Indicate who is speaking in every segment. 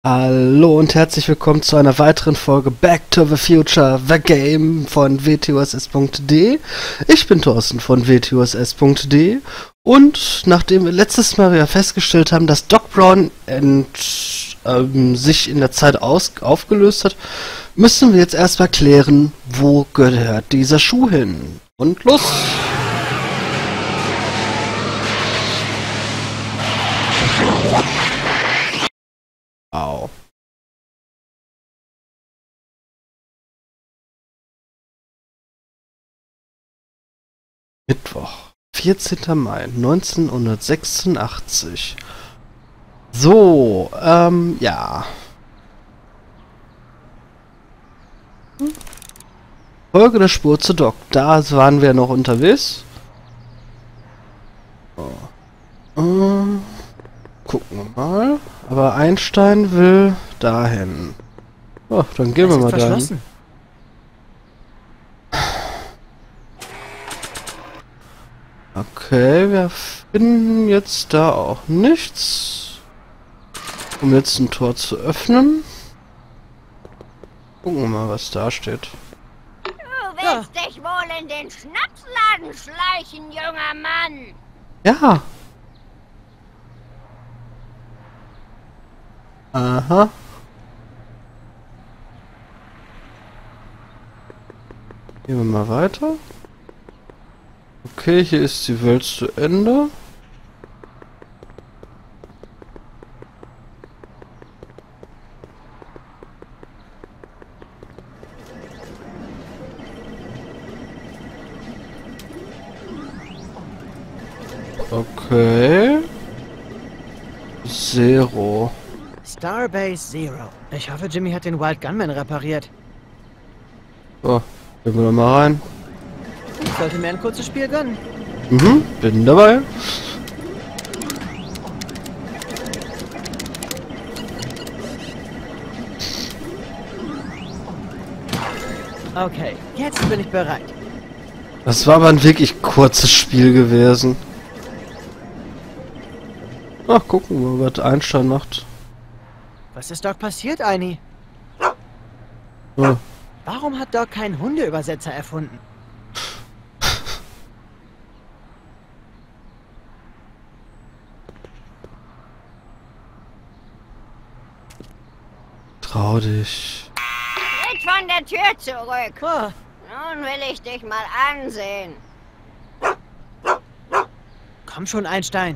Speaker 1: Hallo und herzlich willkommen zu einer weiteren Folge Back to the Future, The Game von wtuss.de. Ich bin Thorsten von wtuss.de und nachdem wir letztes Mal wieder festgestellt haben, dass Doc Brown sich in der Zeit aufgelöst hat, müssen wir jetzt erstmal klären, wo gehört dieser Schuh hin. Und los! Au. Mittwoch, 14. Mai 1986. So, ja. Folge der Spur zu Doc. Da waren wir noch unterwegs. So. Gucken wir mal. Aber Einstein will dahin. Oh, dann gehen wir mal dahin. Okay, wir finden jetzt da auch nichts. Um jetzt ein Tor zu öffnen. Gucken wir mal, was da steht.
Speaker 2: Du willst dich wohl in den Schnapsladen schleichen, junger Mann.
Speaker 1: Ja. Aha. Gehen wir mal weiter. Okay, hier ist die Welt zu Ende. Okay. Zero.
Speaker 3: Starbase Zero. Ich hoffe, Jimmy hat den Wild Gunman repariert.
Speaker 1: So, gehen wir doch mal rein.
Speaker 3: Ich sollte mir ein kurzes Spiel gönnen.
Speaker 1: Mhm, bin dabei.
Speaker 3: Okay, jetzt bin ich bereit.
Speaker 1: Das war aber ein wirklich kurzes Spiel gewesen. Ach, gucken wir mal, was Einstein macht.
Speaker 3: Was ist Doc passiert, Eini?
Speaker 1: Ja.
Speaker 3: Warum hat Doc keinen Hundeübersetzer erfunden?
Speaker 1: Trau dich.
Speaker 2: Tritt von der Tür zurück.
Speaker 3: Oh,
Speaker 2: Nun will ich dich mal ansehen.
Speaker 3: komm schon, Einstein.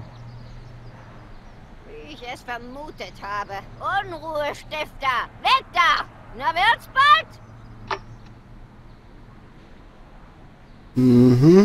Speaker 2: Wie ich es vermutet habe. Unruhestifter. Weg da! Na, wird's bald?
Speaker 1: Mhm.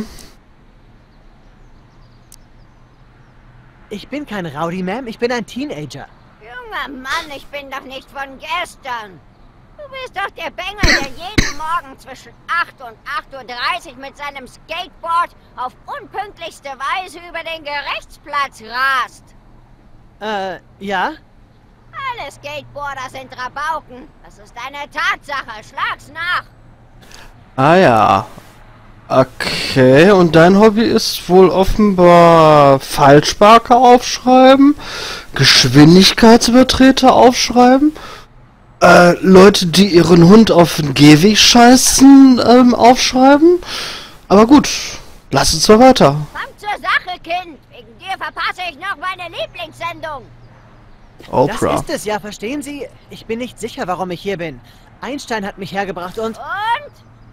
Speaker 3: Ich bin kein Rowdy, Ma'am. Ich bin ein Teenager.
Speaker 2: Junger Mann, ich bin doch nicht von gestern. Du bist doch der Bengel, der jeden Morgen zwischen 8 und 8:30 Uhr mit seinem Skateboard auf unpünktlichste Weise über den Gerichtsplatz rast.
Speaker 3: Ja?
Speaker 2: Alle Skateboarder sind Rabauken. Das ist eine Tatsache. Schlag's nach.
Speaker 1: Ah ja. Okay, und dein Hobby ist wohl offenbar Falschparker aufschreiben, Geschwindigkeitsübertreter aufschreiben, Leute, die ihren Hund auf den Gehweg scheißen, aufschreiben. Aber gut, lass uns mal weiter.
Speaker 2: Komm zur Sache, Kind. Wegen dir verpasse ich noch meine Lieblingssendung.
Speaker 1: Oprah.
Speaker 3: Das ist es, ja, verstehen Sie? Ich bin nicht sicher, warum ich hier bin. Einstein hat mich hergebracht und...
Speaker 2: Und?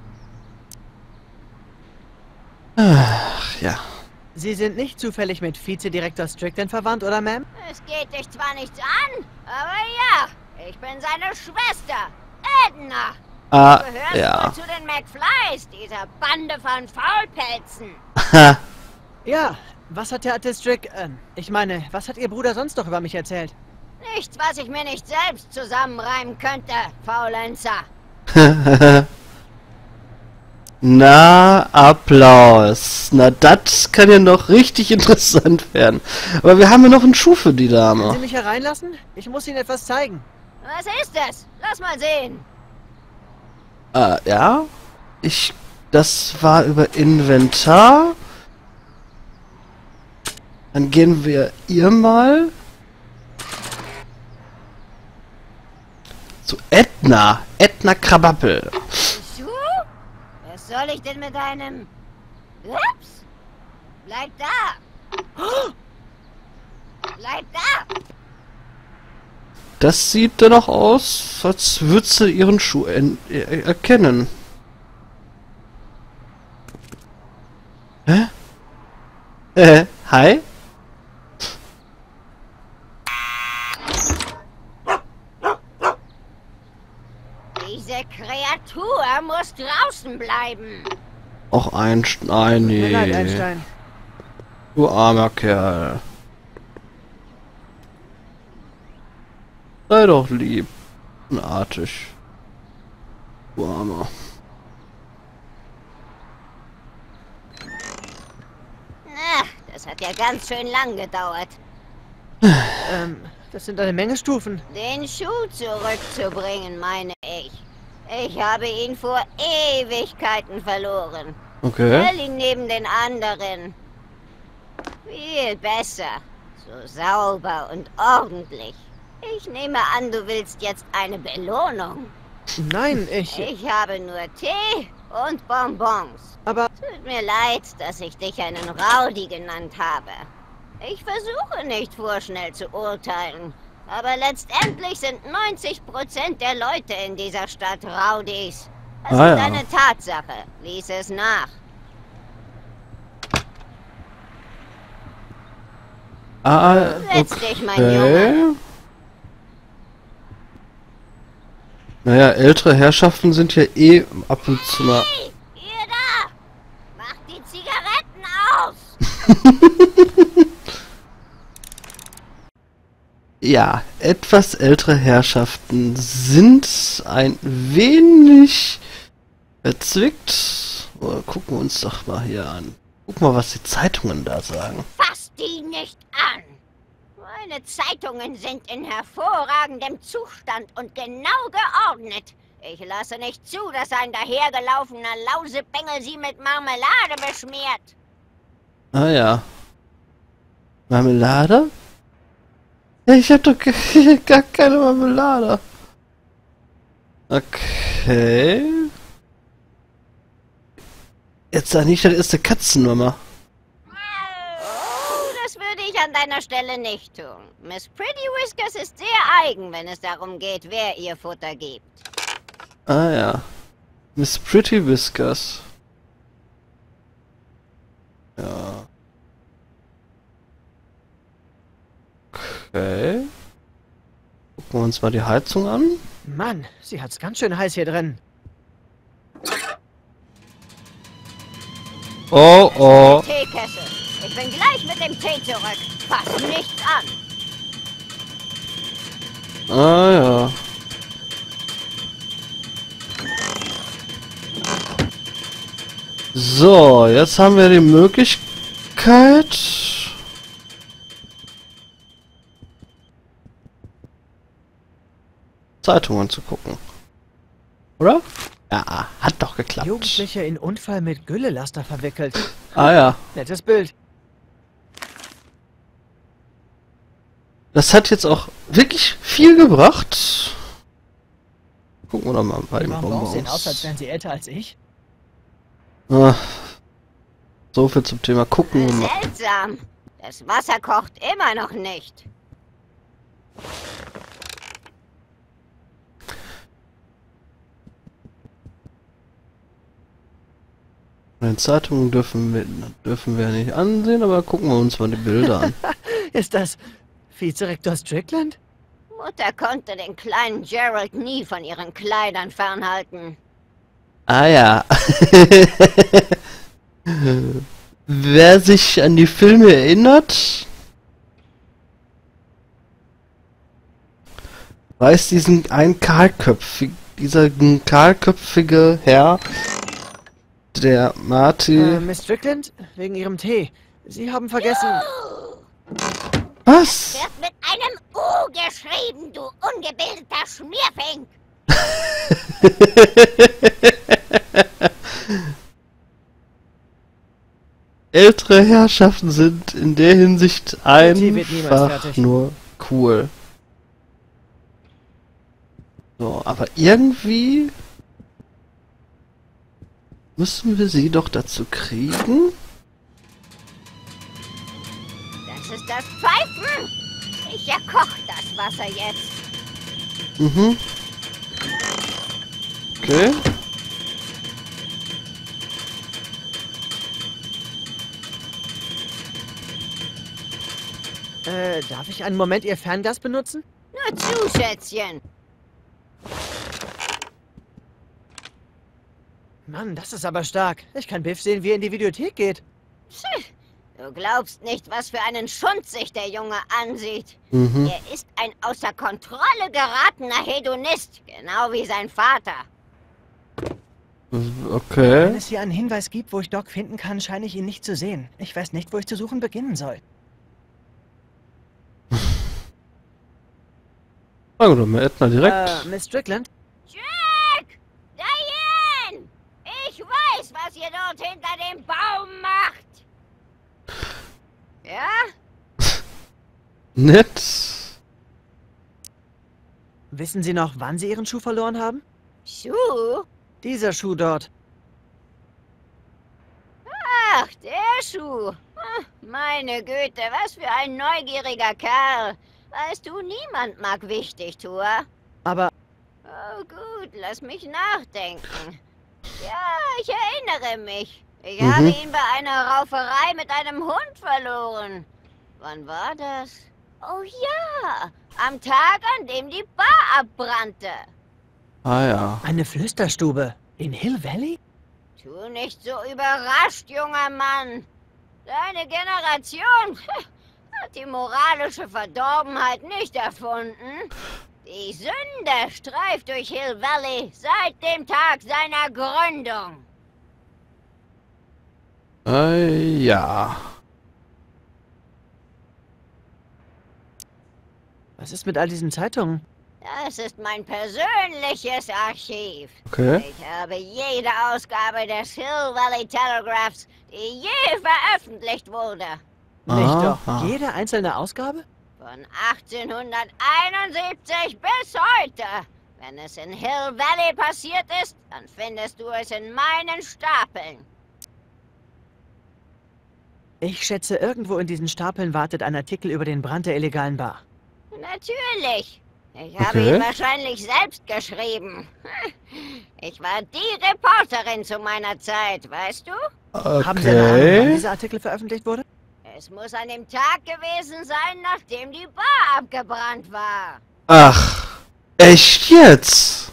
Speaker 1: Ach ja.
Speaker 3: Sie sind nicht zufällig mit Vizedirektor Strickland verwandt, oder, Ma'am?
Speaker 2: Es geht dich zwar nichts an, aber ja, ich bin seine Schwester, Edna.
Speaker 1: Ah,
Speaker 2: Du gehörst
Speaker 1: ja.
Speaker 2: wohl zu den McFlys, dieser Bande von Faulpelzen.
Speaker 3: Ja, was hat der alte Strick... ich meine, was hat Ihr Bruder sonst noch über mich erzählt?
Speaker 2: Nichts, was ich mir nicht selbst zusammenreimen könnte, Faulenzer.
Speaker 1: Na, Applaus. Na, das kann ja noch richtig interessant werden. Aber wir haben ja noch einen Schuh für die
Speaker 3: Können Sie
Speaker 1: Dame.
Speaker 3: mich hereinlassen? Ich muss Ihnen etwas zeigen.
Speaker 2: Was ist es? Lass mal sehen.
Speaker 1: Ja. Das war über Inventar. Dann gehen wir ihr mal. Zu Edna. Edna Krabappel.
Speaker 2: Schuh? Was soll ich denn mit einem... Ups! Bleib da! Bleib da!
Speaker 1: Das sieht dennoch aus, als würde sie ihren Schuh erkennen. Hä? Hi?
Speaker 2: Diese Kreatur muss draußen bleiben.
Speaker 1: Auch Einstein,
Speaker 3: Tut mir leid,
Speaker 1: nee.
Speaker 3: Einstein.
Speaker 1: Du armer Kerl. Sei doch lieb und artig. Du armer.
Speaker 2: Ach, das hat ja ganz schön lang gedauert.
Speaker 3: Das sind eine Menge Stufen.
Speaker 2: Den Schuh zurückzubringen, meine ich. Ich habe ihn vor Ewigkeiten verloren.
Speaker 1: Okay.
Speaker 2: Stell ihn neben den anderen. Viel besser. So sauber und ordentlich. Ich nehme an, du willst jetzt eine Belohnung.
Speaker 3: Nein, ich...
Speaker 2: Ich habe nur Tee und Bonbons.
Speaker 3: Aber...
Speaker 2: Tut mir leid, dass ich dich einen Rowdy genannt habe. Ich versuche nicht vorschnell zu urteilen. Aber letztendlich sind 90% der Leute in dieser Stadt Rowdies. Das ist
Speaker 1: ja.
Speaker 2: eine Tatsache. Lies es nach. Setz dich, mein Junge.
Speaker 1: Naja, ältere Herrschaften sind ja eh ab und zu mal...
Speaker 2: Hey, ihr da! Macht die Zigaretten aus!
Speaker 1: Ja, etwas ältere Herrschaften sind ein wenig verzwickt. Oh, gucken wir uns doch mal hier an. Guck mal, was die Zeitungen da sagen.
Speaker 2: Fass die nicht an! Meine Zeitungen sind in hervorragendem Zustand und genau geordnet. Ich lasse nicht zu, dass ein dahergelaufener Lausebengel sie mit Marmelade beschmiert.
Speaker 1: Ah ja. Marmelade? Ja, ich hab doch gar keine Marmelade. Okay. Jetzt sag nicht, das ist eine Katzennummer.
Speaker 2: Oh, das würde ich an deiner Stelle nicht tun. Miss Pretty Whiskers ist sehr eigen, wenn es darum geht, wer ihr Futter gibt.
Speaker 1: Ah ja. Miss Pretty Whiskers. Ja. Okay. Gucken wir uns mal die Heizung an.
Speaker 3: Mann, sie hat's ganz schön heiß hier drin.
Speaker 1: Oh oh.
Speaker 2: Teekessel. Ich bin gleich mit dem Tee zurück. Fass nichts an.
Speaker 1: Ah ja. So, jetzt haben wir die Möglichkeit... Zeitungen zu gucken. Oder? Ja, hat doch geklappt.
Speaker 3: Jugendliche in Unfall mit Güllelaster verwickelt.
Speaker 1: Ah ja.
Speaker 3: Nettes Bild.
Speaker 1: Das hat jetzt auch wirklich viel gebracht. Gucken wir doch mal bei
Speaker 3: Die
Speaker 1: den
Speaker 3: Bonbons sehen aus,
Speaker 1: Bonbons.
Speaker 3: als wären sie älter als ich.
Speaker 1: Ah, so viel zum Thema gucken. Wir mal.
Speaker 2: Seltsam. Das Wasser kocht immer noch nicht.
Speaker 1: Den Zeitungen dürfen wir nicht ansehen, aber gucken wir uns mal die Bilder an.
Speaker 3: Ist das Vizerektor Strickland?
Speaker 2: Mutter konnte den kleinen Gerald nie von ihren Kleidern fernhalten.
Speaker 1: Ah ja. Wer sich an die Filme erinnert, weiß dieser kahlköpfige Herr, der Marty...
Speaker 3: Miss Strickland? Wegen ihrem Tee. Sie haben vergessen...
Speaker 1: Was?
Speaker 2: Wird mit einem U geschrieben, du ungebildeter Schmierfink.
Speaker 1: Ältere Herrschaften sind in der Hinsicht
Speaker 3: Tee wird niemals
Speaker 1: einfach
Speaker 3: fertig.
Speaker 1: nur cool. So, So, aber irgendwie müssen wir sie doch dazu kriegen.
Speaker 2: Das ist das Pfeifen! Ich erkoche das Wasser jetzt.
Speaker 1: Mhm. Okay.
Speaker 3: Darf ich einen Moment Ihr Ferngas benutzen?
Speaker 2: Nur zu, Schätzchen.
Speaker 3: Mann, das ist aber stark. Ich kann Biff sehen, wie er in die Videothek geht.
Speaker 2: Pff, du glaubst nicht, was für einen Schund sich der Junge ansieht.
Speaker 1: Mhm.
Speaker 2: Er ist ein außer Kontrolle geratener Hedonist, genau wie sein Vater.
Speaker 3: Wenn
Speaker 1: Okay.
Speaker 3: es hier einen Hinweis gibt, wo ich Doc finden kann, scheine ich ihn nicht zu sehen. Ich weiß nicht, wo ich zu suchen beginnen soll.
Speaker 1: Fragen wir mal Edna direkt.
Speaker 3: Miss Strickland?
Speaker 2: Jack! Diane! Ich weiß, was ihr dort hinter dem Baum macht. Ja?
Speaker 1: Nett.
Speaker 3: Wissen Sie noch, wann Sie Ihren Schuh verloren haben?
Speaker 2: Schuh?
Speaker 3: Dieser Schuh dort.
Speaker 2: Ach, der Schuh. Meine Güte, was für ein neugieriger Kerl. Weißt du, niemand mag Wichtigtuer.
Speaker 3: Aber
Speaker 2: Oh gut, lass mich nachdenken. Ja, ich erinnere mich. Ich habe ihn bei einer Rauferei mit einem Hund verloren. Wann war das? Oh ja, am Tag, an dem die Bar abbrannte.
Speaker 1: Ah ja.
Speaker 3: eine Flüsterstube in Hill Valley?
Speaker 2: Tu nicht so überrascht, junger Mann. Deine Generation hat die moralische Verdorbenheit nicht erfunden. Die Sünde streift durch Hill Valley seit dem Tag seiner Gründung.
Speaker 1: Ja.
Speaker 3: Was ist mit all diesen Zeitungen?
Speaker 2: Das ist mein persönliches Archiv.
Speaker 1: Okay.
Speaker 2: Ich habe jede Ausgabe des Hill Valley Telegraphs, die je veröffentlicht wurde.
Speaker 3: Nicht
Speaker 1: Aha.
Speaker 3: doch. Jede einzelne Ausgabe?
Speaker 2: Von 1871 bis heute. Wenn es in Hill Valley passiert ist, dann findest du es in meinen Stapeln.
Speaker 3: Ich schätze, irgendwo in diesen Stapeln wartet ein Artikel über den Brand der illegalen Bar.
Speaker 2: Natürlich. Ich habe
Speaker 1: Okay.
Speaker 2: ihn wahrscheinlich selbst geschrieben. Ich war die Reporterin zu meiner Zeit, weißt du?
Speaker 3: Haben Sie eine Ahnung, wann
Speaker 1: Okay.
Speaker 3: dieser Artikel veröffentlicht wurde?
Speaker 2: Es muss an dem Tag gewesen sein, nachdem die Bar abgebrannt war.
Speaker 1: Ach, echt jetzt?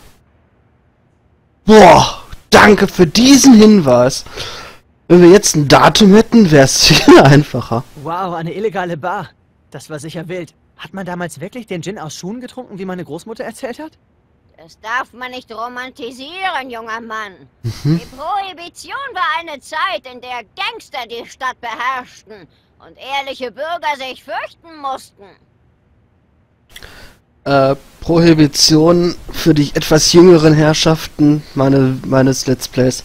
Speaker 1: Boah, danke für diesen Hinweis. Wenn wir jetzt ein Datum hätten, wäre es viel einfacher.
Speaker 3: Wow, eine illegale Bar. Das war sicher wild. Hat man damals wirklich den Gin aus Schuhen getrunken, wie meine Großmutter erzählt hat?
Speaker 2: Das darf man nicht romantisieren, junger Mann. Die Prohibition war eine Zeit, in der Gangster die Stadt beherrschten und ehrliche Bürger sich fürchten mussten.
Speaker 1: Prohibition für die etwas jüngeren Herrschaften meines Let's Plays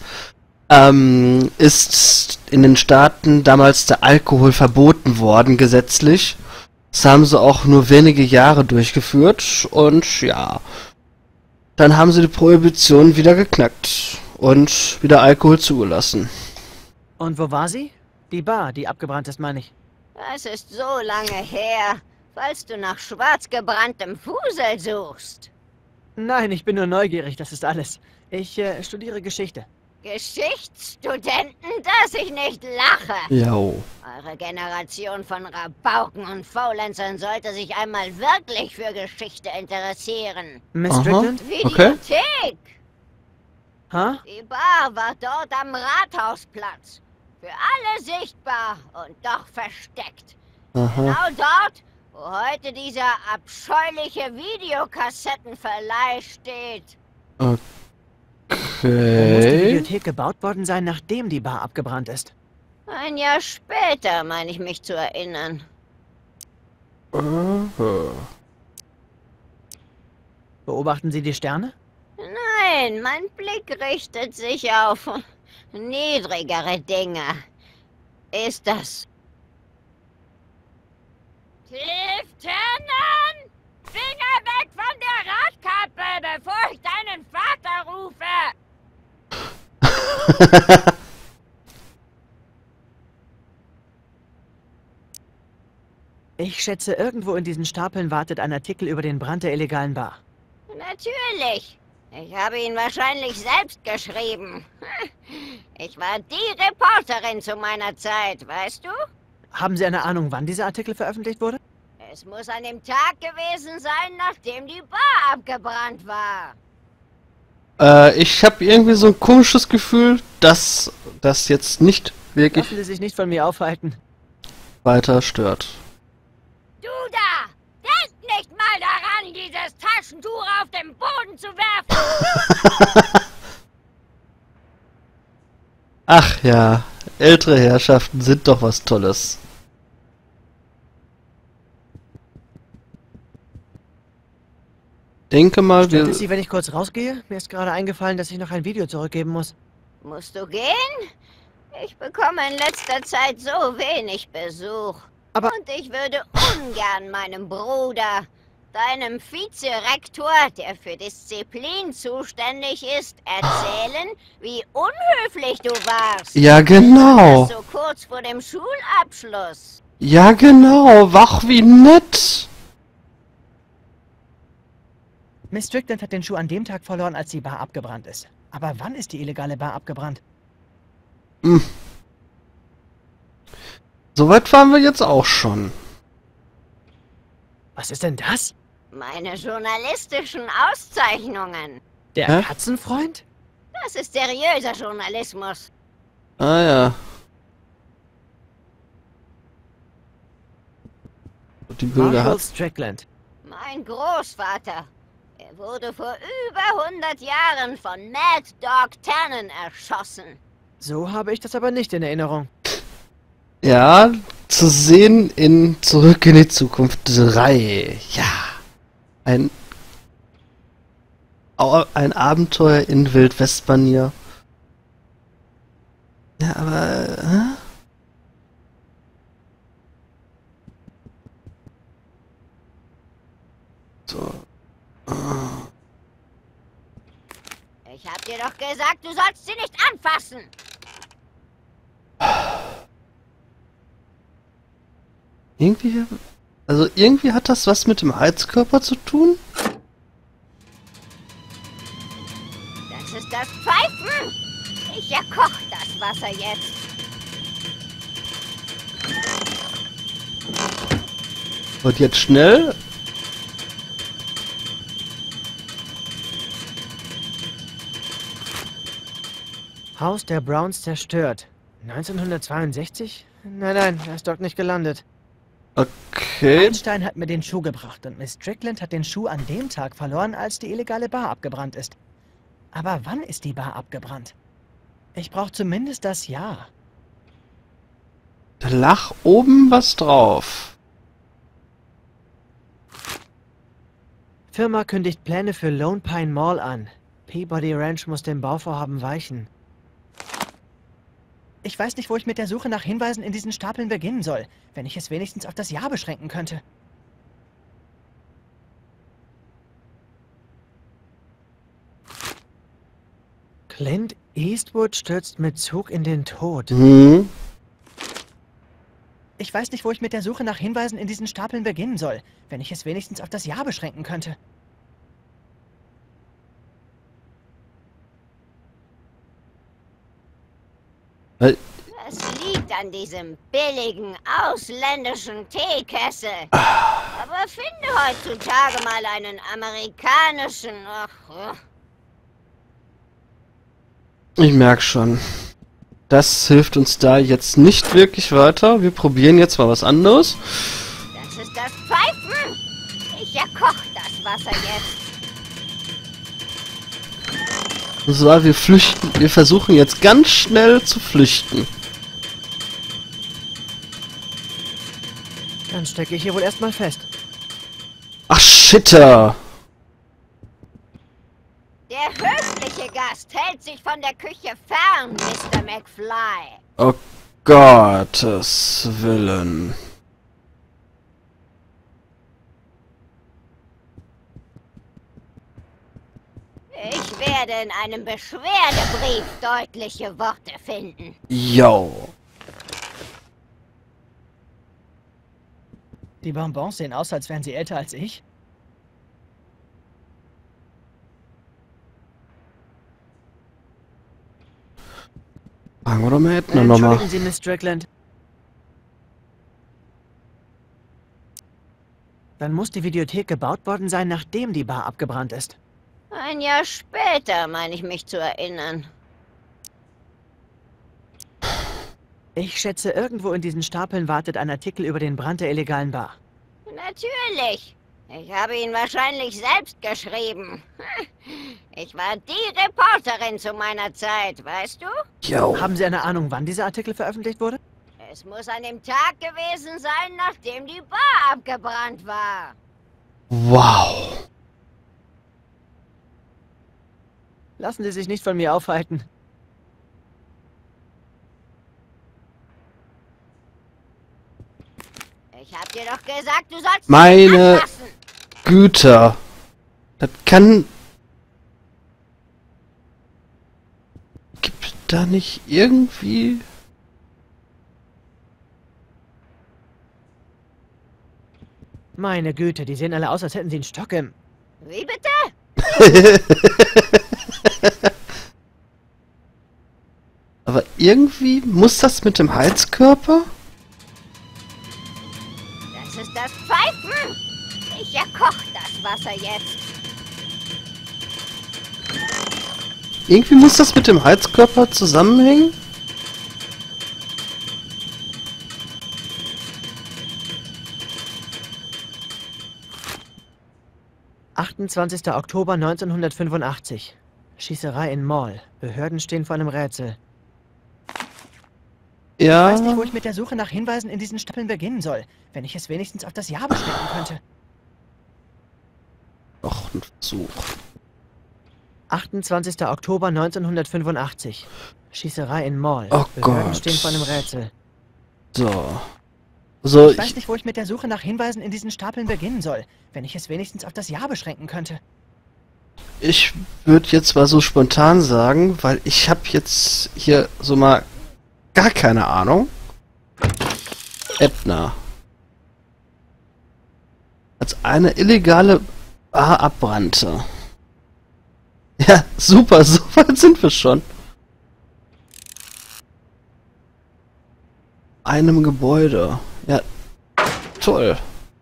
Speaker 1: ist in den Staaten damals der Alkohol verboten worden, gesetzlich. Das haben sie auch nur wenige Jahre durchgeführt und ja, dann haben sie die Prohibition wieder geknackt und wieder Alkohol zugelassen.
Speaker 3: Und wo war sie? Die Bar, die abgebrannt ist, meine ich.
Speaker 2: Das ist so lange her, falls du nach schwarz gebranntem Fusel suchst.
Speaker 3: Nein, ich bin nur neugierig, das ist alles. Ich studiere Geschichte.
Speaker 2: Geschichtsstudenten, dass ich nicht lache.
Speaker 1: Jo.
Speaker 2: Eure Generation von Rabauken und Faulenzern sollte sich einmal wirklich für Geschichte interessieren.
Speaker 3: Miss
Speaker 1: Aha.
Speaker 3: Strickland?
Speaker 1: Okay.
Speaker 2: Videothek!
Speaker 3: Ha?
Speaker 2: Die Bar war dort am Rathausplatz. Für alle sichtbar und doch versteckt.
Speaker 1: Aha.
Speaker 2: Genau dort, wo heute dieser abscheuliche Videokassettenverleih steht.
Speaker 3: Muss die
Speaker 1: Okay.
Speaker 3: Bibliothek gebaut worden sein, nachdem die Bar abgebrannt ist.
Speaker 2: Ein Jahr später, meine ich mich zu erinnern.
Speaker 3: Beobachten Sie die Sterne?
Speaker 2: Nein, mein Blick richtet sich auf niedrigere Dinge. Ist das... Tief Tannen! Finger weg von der Radkappe, bevor
Speaker 3: Ich schätze, irgendwo in diesen Stapeln wartet ein Artikel über den Brand der illegalen Bar.
Speaker 2: Natürlich. Ich habe ihn wahrscheinlich selbst geschrieben. Ich war die Reporterin zu meiner Zeit, weißt du?
Speaker 3: Haben Sie eine Ahnung, wann dieser Artikel veröffentlicht wurde?
Speaker 2: Es muss an dem Tag gewesen sein, nachdem die Bar abgebrannt war.
Speaker 1: Ich habe irgendwie so ein komisches Gefühl, dass das jetzt nicht wirklich
Speaker 3: Lassen Sie sich nicht von mir aufhalten.
Speaker 1: weiter stört.
Speaker 2: Du da! Denk nicht mal daran, dieses Taschentuch auf den Boden zu werfen!
Speaker 1: Ach ja, ältere Herrschaften sind doch was Tolles. Denke mal,
Speaker 3: Stört
Speaker 1: wir...
Speaker 3: es Sie, wenn ich kurz rausgehe? Mir ist gerade eingefallen, dass ich noch ein Video zurückgeben muss.
Speaker 2: Musst du gehen? Ich bekomme in letzter Zeit so wenig Besuch.
Speaker 3: Aber-
Speaker 2: Und ich würde ungern meinem Bruder, deinem Vizerektor, der für Disziplin zuständig ist, erzählen, wie unhöflich du warst.
Speaker 1: Ja, genau.
Speaker 2: So kurz vor dem Schulabschluss.
Speaker 1: Ja, genau. Wach wie nett.
Speaker 3: Miss Strickland hat den Schuh an dem Tag verloren, als die Bar abgebrannt ist. Aber wann ist die illegale Bar abgebrannt?
Speaker 1: Soweit waren wir jetzt auch schon.
Speaker 3: Was ist denn das?
Speaker 2: Meine journalistischen Auszeichnungen.
Speaker 3: Der
Speaker 1: Hä?
Speaker 3: Katzenfreund?
Speaker 2: Das ist seriöser Journalismus.
Speaker 1: Ah ja. Die Bilder
Speaker 3: Marshall
Speaker 1: hat...
Speaker 3: Strickland.
Speaker 2: Mein Großvater. Er wurde vor über 100 Jahren von Mad Dog Tannen erschossen.
Speaker 3: So habe ich das aber nicht in Erinnerung.
Speaker 1: Ja, zu sehen in Zurück in die Zukunft 3. Ja. Ein Abenteuer in Wildwestmanier. Ja, aber... So.
Speaker 2: Ich hab dir doch gesagt, du sollst sie nicht anfassen.
Speaker 1: Irgendwie... Also irgendwie hat das was mit dem Heizkörper zu tun?
Speaker 2: Das ist das Pfeifen. Ich erkoch das Wasser jetzt.
Speaker 1: Und jetzt schnell...
Speaker 3: Haus der Browns zerstört. 1962? Nein, er ist dort nicht gelandet.
Speaker 1: Okay.
Speaker 3: Einstein hat mir den Schuh gebracht und Miss Strickland hat den Schuh an dem Tag verloren, als die illegale Bar abgebrannt ist. Aber wann ist die Bar abgebrannt? Ich brauche zumindest das Jahr.
Speaker 1: Da lag oben was drauf.
Speaker 3: Firma kündigt Pläne für Lone Pine Mall an. Peabody Ranch muss dem Bauvorhaben weichen. Ich weiß nicht, wo ich mit der Suche nach Hinweisen in diesen Stapeln beginnen soll, wenn ich es wenigstens auf das Jahr beschränken könnte. Clint Eastwood stürzt mit Zug in den Tod.
Speaker 1: Hm.
Speaker 3: Ich weiß nicht, wo ich mit der Suche nach Hinweisen in diesen Stapeln beginnen soll, wenn ich es wenigstens auf das Jahr beschränken könnte.
Speaker 2: Es liegt an diesem billigen, ausländischen Teekessel. Aber finde heutzutage mal einen amerikanischen... Ach,
Speaker 1: Ich merk schon. Das hilft uns da jetzt nicht wirklich weiter. Wir probieren jetzt mal was anderes.
Speaker 2: das ist das Pfeifen. Ich erkoch das Wasser jetzt.
Speaker 1: Und zwar, wir flüchten. Wir versuchen jetzt ganz schnell zu flüchten.
Speaker 3: Dann stecke ich hier wohl erstmal fest.
Speaker 1: Ach, Shitter!
Speaker 2: Der höfliche Gast hält sich von der Küche fern, Mr. McFly.
Speaker 1: Oh Gottes Willen.
Speaker 2: Ich werde in einem Beschwerdebrief deutliche Worte finden.
Speaker 1: Yo.
Speaker 3: Die Bonbons sehen aus, als wären sie älter als ich.
Speaker 1: Fragen wir doch mal Edna nochmal.
Speaker 3: Entschuldigen Sie, Miss Strickland. Dann muss die Videothek gebaut worden sein, nachdem die Bar abgebrannt ist.
Speaker 2: Ein Jahr später, meine ich mich zu erinnern.
Speaker 3: Ich schätze, irgendwo in diesen Stapeln wartet ein Artikel über den Brand der illegalen Bar.
Speaker 2: Natürlich. Ich habe ihn wahrscheinlich selbst geschrieben. Ich war die Reporterin zu meiner Zeit, weißt du?
Speaker 1: Yo.
Speaker 3: Haben Sie eine Ahnung, wann dieser Artikel veröffentlicht wurde?
Speaker 2: Es muss an dem Tag gewesen sein, nachdem die Bar abgebrannt war.
Speaker 1: Wow.
Speaker 3: Lassen Sie sich nicht von mir aufhalten.
Speaker 2: Ich hab dir doch gesagt, du sollst
Speaker 1: Meine
Speaker 2: mich anfassen.
Speaker 1: Güter. Das kann... Gibt da nicht irgendwie...
Speaker 3: Meine Güte, die sehen alle aus, als hätten sie einen Stock im...
Speaker 2: Wie bitte?
Speaker 1: Aber irgendwie muss das mit dem Heizkörper?
Speaker 2: Das ist das Pfeifen. Sicher kocht das Wasser jetzt.
Speaker 1: Irgendwie muss das mit dem Heizkörper zusammenhängen?
Speaker 3: »28. Oktober 1985. Schießerei in Mall. Behörden stehen vor einem Rätsel. Ich weiß nicht, wo ich mit der Suche nach Hinweisen in diesen Stapeln beginnen soll, wenn ich es wenigstens auf das Jahr beschränken könnte.«
Speaker 1: Doch, ein Versuch.
Speaker 3: 28. Oktober 1985. Schießerei in Mall.
Speaker 1: Oh
Speaker 3: Behörden
Speaker 1: Gott.
Speaker 3: stehen vor einem Rätsel.
Speaker 1: So. So,
Speaker 3: Ich weiß nicht, wo ich mit der Suche nach Hinweisen in diesen Stapeln beginnen soll, wenn ich es wenigstens auf das Jahr beschränken könnte.
Speaker 1: ich würde jetzt mal so spontan sagen, weil ich habe jetzt hier so mal gar keine Ahnung. Edna. Als eine illegale Bar abbrannte. Ja, super, so weit sind wir schon. Einem Gebäude. Ja, toll.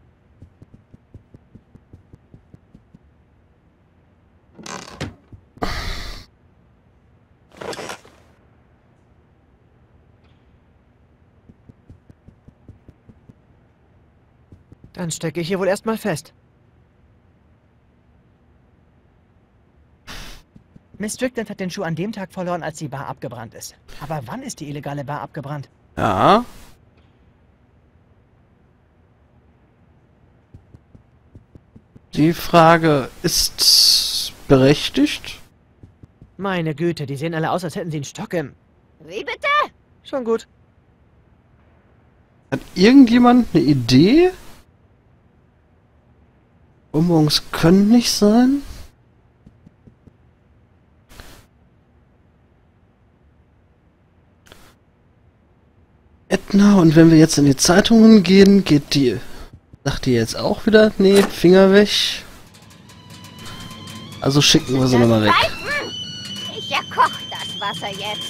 Speaker 3: Dann stecke ich hier wohl erstmal fest. Miss Strickland hat den Schuh an dem Tag verloren, als die Bar abgebrannt ist. Aber wann ist die illegale Bar abgebrannt?
Speaker 1: Ja. Die Frage ist berechtigt.
Speaker 3: Meine Güte, die sehen alle aus, als hätten sie einen Stock im...
Speaker 2: Wie bitte?
Speaker 3: Schon gut.
Speaker 1: Hat irgendjemand eine Idee? Bonbons können nicht sein. Edna, und wenn wir jetzt in die Zeitungen gehen, geht die... Sagt die jetzt auch wieder, nee, Finger weg. Also schicken wir sie nochmal weg.
Speaker 2: Pfeifen. Sicher kocht das Wasser jetzt.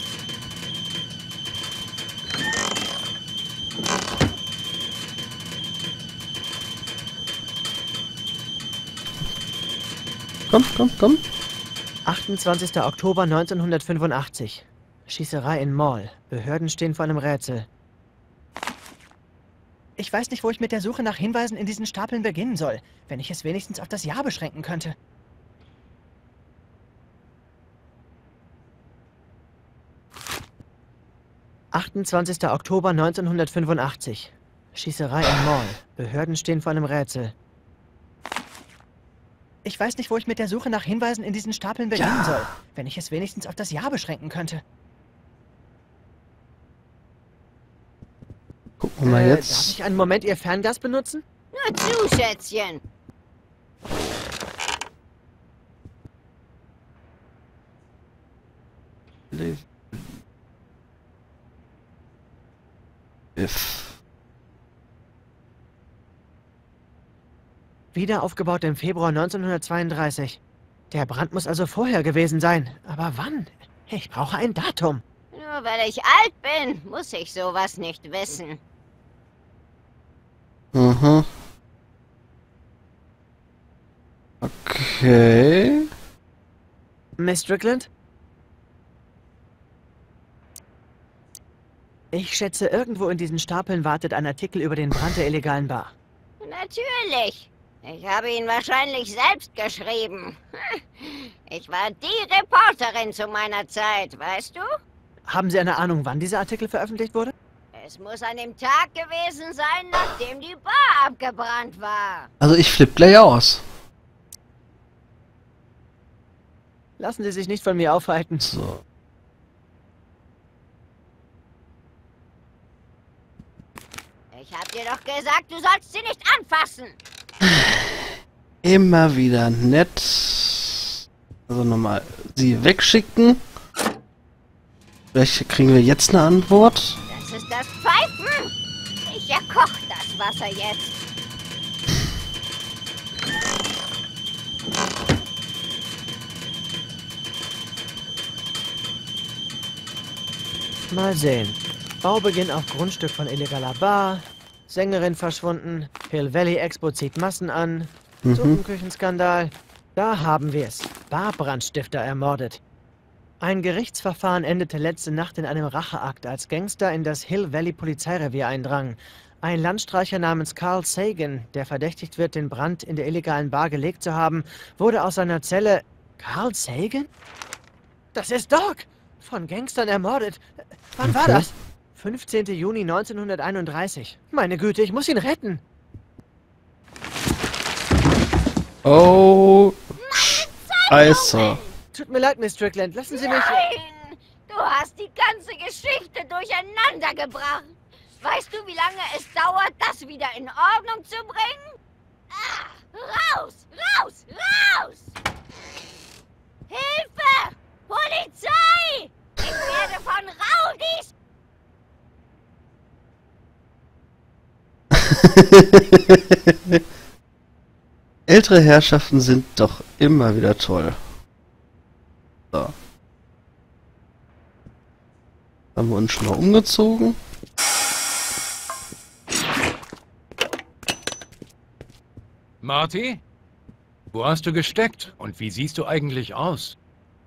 Speaker 1: Komm, komm, komm.
Speaker 3: 28. Oktober 1985. Schießerei in Mall. Behörden stehen vor einem Rätsel. Ich weiß nicht, wo ich mit der Suche nach Hinweisen in diesen Stapeln beginnen soll, wenn ich es wenigstens auf das Jahr beschränken könnte. »28. Oktober 1985. Schießerei in Mall. Behörden stehen vor einem Rätsel.« Ich weiß nicht, wo ich mit der Suche nach Hinweisen in diesen Stapeln beginnen soll, wenn ich es wenigstens auf das Jahr beschränken könnte.
Speaker 1: Gucken wir mal
Speaker 3: Darf
Speaker 1: jetzt.
Speaker 3: ich einen Moment Ihr Fernglas benutzen?
Speaker 2: Nur zu, Schätzchen.
Speaker 1: If.
Speaker 3: Wieder aufgebaut im Februar 1932. Der Brand muss also vorher gewesen sein. Aber wann? Ich brauche ein Datum.
Speaker 2: Nur weil ich alt bin, muss ich sowas nicht wissen.
Speaker 1: Mhm. Okay.
Speaker 3: Miss Strickland? Ich schätze, irgendwo in diesen Stapeln wartet ein Artikel über den Brand der illegalen Bar.
Speaker 2: Natürlich. Ich habe ihn wahrscheinlich selbst geschrieben. Ich war die Reporterin zu meiner Zeit, weißt du?
Speaker 3: Haben Sie eine Ahnung, wann dieser Artikel veröffentlicht wurde?
Speaker 2: Es muss an dem Tag gewesen sein, nachdem die Bar abgebrannt war.
Speaker 1: Also ich flipp gleich aus.
Speaker 3: Lassen Sie sich nicht von mir aufhalten.
Speaker 1: So.
Speaker 2: Ich hab dir doch gesagt, du sollst sie nicht anfassen.
Speaker 1: Immer wieder nett. Also nochmal sie wegschicken. Vielleicht kriegen wir jetzt eine Antwort.
Speaker 2: Das ist das Pfeifen. Ich erkoche das Wasser jetzt.
Speaker 3: Mal sehen. Baubeginn auf Grundstück von illegaler Bar. Sängerin verschwunden. Hill Valley Expo zieht Massen an. Suppenküchenskandal. Da haben wir es. Barbrandstifter ermordet. Ein Gerichtsverfahren endete letzte Nacht in einem Racheakt, als Gangster in das Hill Valley Polizeirevier eindrangen. Ein Landstreicher namens Carl Sagan, der verdächtigt wird, den Brand in der illegalen Bar gelegt zu haben, wurde aus seiner Zelle... Carl Sagan? Das ist Doc! Von Gangstern ermordet. Wann war das? 15. Juni 1931. Meine Güte, ich muss ihn retten.
Speaker 1: Oh. Scheiße.
Speaker 3: Tut mir leid, Miss Strickland. Lassen Sie mich...
Speaker 2: Nein! Du hast die ganze Geschichte durcheinander gebracht. Weißt du, wie lange es dauert, das wieder in Ordnung zu bringen? Ah, raus! Raus! Raus! Hilfe! Polizei! Ich werde von Rowdies...
Speaker 1: Ältere Herrschaften sind doch immer wieder toll. So. Haben wir uns schon mal umgezogen.
Speaker 4: Marty? Wo hast du gesteckt? Und wie siehst du eigentlich aus?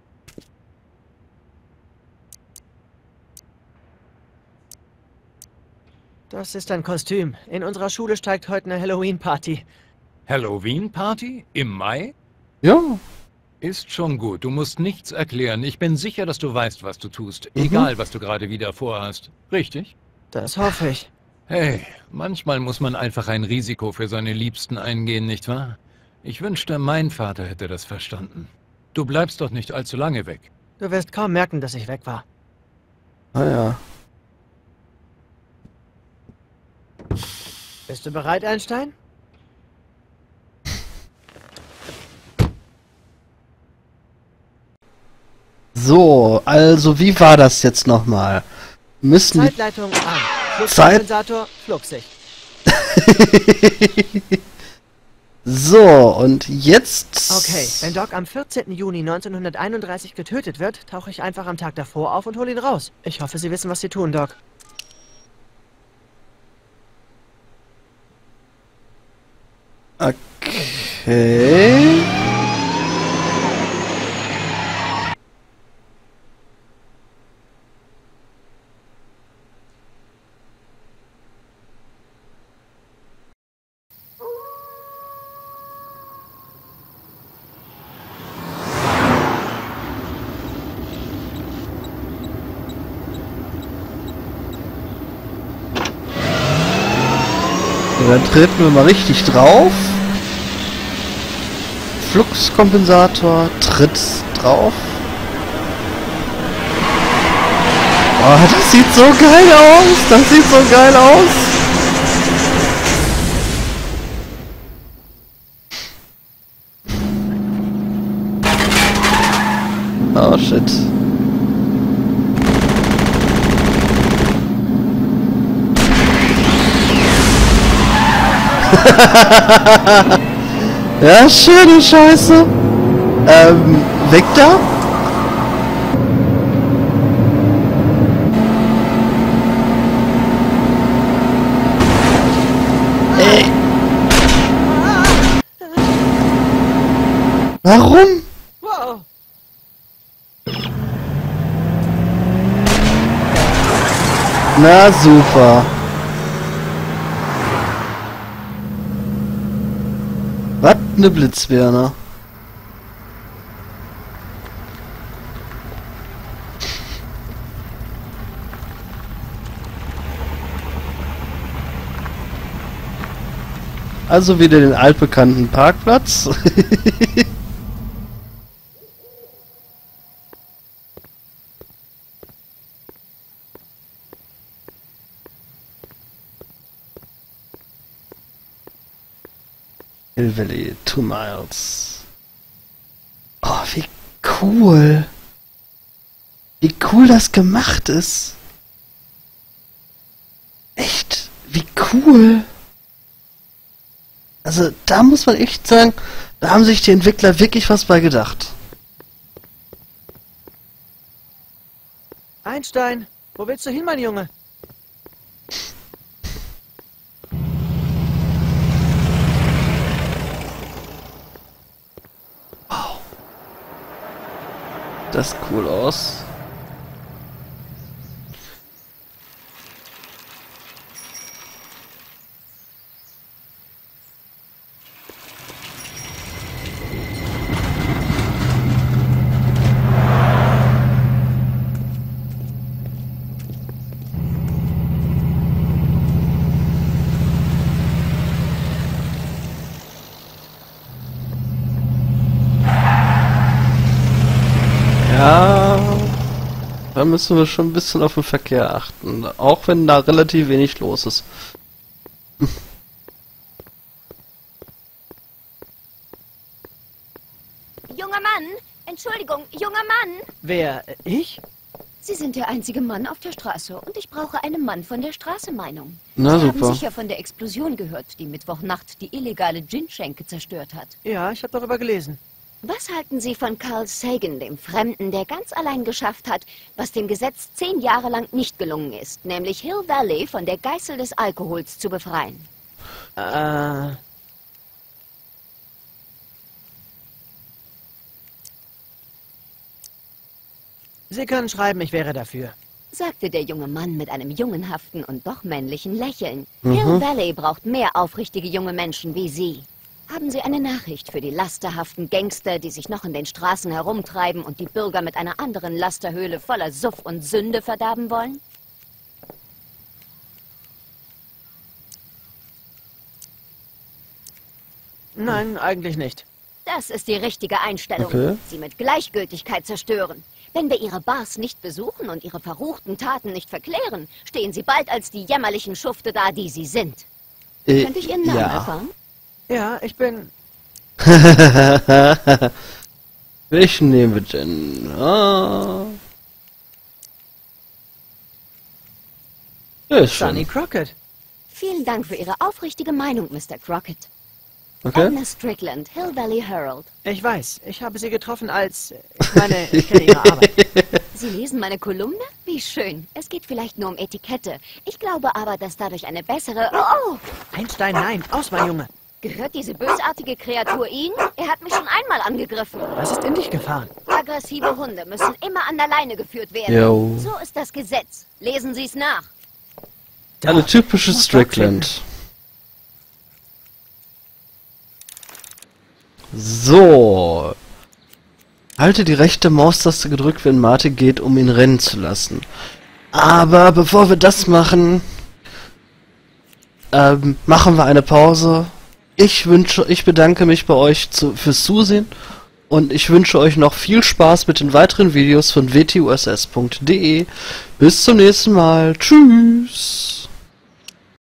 Speaker 3: Das ist ein Kostüm. In unserer Schule steigt heute eine Halloween-Party.
Speaker 4: Halloween-Party? Im Mai?
Speaker 1: Ja.
Speaker 4: Ist schon gut. Du musst nichts erklären. Ich bin sicher, dass du weißt, was du tust. Egal, was du gerade wieder vorhast. Richtig?
Speaker 3: Das hoffe ich.
Speaker 4: Hey, manchmal muss man einfach ein Risiko für seine Liebsten eingehen, nicht wahr? Ich wünschte, mein Vater hätte das verstanden. Du bleibst doch nicht allzu lange weg.
Speaker 3: Du wirst kaum merken, dass ich weg war.
Speaker 1: Ah ja.
Speaker 3: Bist du bereit, Einstein?
Speaker 1: So, also wie war das jetzt nochmal? Müssen die...
Speaker 3: Zeitleitung an. Fluxkompensator, Fluxsicht.
Speaker 1: So, und jetzt...
Speaker 3: Okay, wenn Doc am 14. Juni 1931 getötet wird, tauche ich einfach am Tag davor auf und hole ihn raus. Ich hoffe, Sie wissen, was Sie tun, Doc.
Speaker 1: Okay... Dann treten wir mal richtig drauf. Fluxkompensator tritt drauf. Oh, das sieht so geil aus. Das sieht so geil aus. Oh shit. Ja, schöne Scheiße. Weg da? Ey. Warum?
Speaker 3: Wow.
Speaker 1: Na super. Was ne Blitzbirne. Also wieder den altbekannten Parkplatz. Hill Valley, 2 miles. Oh, wie cool. Wie cool das gemacht ist. Echt, wie cool. Also, da muss man echt sagen, da haben sich die Entwickler wirklich was bei gedacht.
Speaker 3: Einstein, wo willst du hin, mein Junge?
Speaker 1: Das sieht cool aus. Ja, da müssen wir schon ein bisschen auf den Verkehr achten, auch wenn da relativ wenig los ist.
Speaker 2: Junger Mann! Entschuldigung, junger Mann!
Speaker 3: Wer? Ich?
Speaker 2: Sie sind der einzige Mann auf der Straße und ich brauche eine Mann von der Straße Meinung.
Speaker 1: Na
Speaker 2: Sie haben
Speaker 1: super.
Speaker 2: sicher von der Explosion gehört, die Mittwochnacht die illegale Gin-Schenke zerstört hat.
Speaker 3: Ja, ich habe darüber gelesen.
Speaker 2: Was halten Sie von Carl Sagan, dem Fremden, der ganz allein geschafft hat, was dem Gesetz 10 Jahre lang nicht gelungen ist, nämlich Hill Valley von der Geißel des Alkohols zu befreien?
Speaker 3: Sie können schreiben, ich wäre dafür.
Speaker 2: Sagte der junge Mann mit einem jungenhaften und doch männlichen Lächeln. Hill Valley braucht mehr aufrichtige junge Menschen wie Sie. Haben Sie eine Nachricht für die lasterhaften Gangster, die sich noch in den Straßen herumtreiben und die Bürger mit einer anderen Lasterhöhle voller Suff und Sünde verderben wollen?
Speaker 3: Nein, eigentlich nicht.
Speaker 2: Das ist die richtige Einstellung.
Speaker 1: Okay.
Speaker 2: Sie mit Gleichgültigkeit zerstören. Wenn wir Ihre Bars nicht besuchen und Ihre verruchten Taten nicht verklären, stehen Sie bald als die jämmerlichen Schufte da, die Sie sind. Könnte ich Ihren Namen erfahren?
Speaker 3: Ja, ich bin...
Speaker 1: Welchen nehmen wir denn? Ah. Ja, ist
Speaker 3: Sonny
Speaker 1: schon.
Speaker 3: Crockett.
Speaker 2: Vielen Dank für Ihre aufrichtige Meinung, Mr. Crockett.
Speaker 1: Okay.
Speaker 2: Anna Strickland, Hill Valley Herald.
Speaker 3: Ich weiß, ich habe sie getroffen als... Ich meine, ich kenne ihre Arbeit.
Speaker 2: Sie lesen meine Kolumne? Wie schön. Es geht vielleicht nur um Etikette. Ich glaube aber, dass dadurch eine bessere... Oh!
Speaker 3: Einstein, nein, aus, mein Junge.
Speaker 2: Gehört diese bösartige Kreatur Ihnen? Er hat mich schon einmal angegriffen.
Speaker 3: Was ist in dich gefahren?
Speaker 2: Aggressive Hunde müssen immer an der Leine geführt werden.
Speaker 1: Jo.
Speaker 2: So ist das Gesetz. Lesen Sie es nach.
Speaker 1: Eine typische
Speaker 3: muss da
Speaker 1: Strickland. So. Halte die rechte Maustaste gedrückt, wenn Martin geht, um ihn rennen zu lassen. Aber bevor wir das machen, machen wir eine Pause. Ich bedanke mich bei euch fürs Zusehen und ich wünsche euch noch viel Spaß mit den weiteren Videos von wtuss.de. Bis zum nächsten Mal. Tschüss.